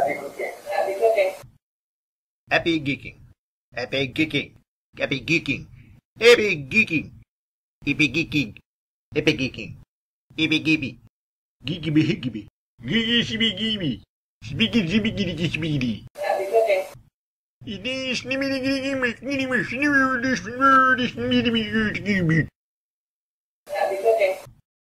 Happy cooking. Happy cooking. Happy geeking. Happy geeking. Happy geeking. Happy geeking. Happy geeking. Happy geeking. Happy geeky. Geeky be hicky be. Geeky shibby geeby. Speaky jibby giddy speedy. Happy cooking. It is snimmy giddy giddy giddy giddy giddy giddy giddy giddy giddy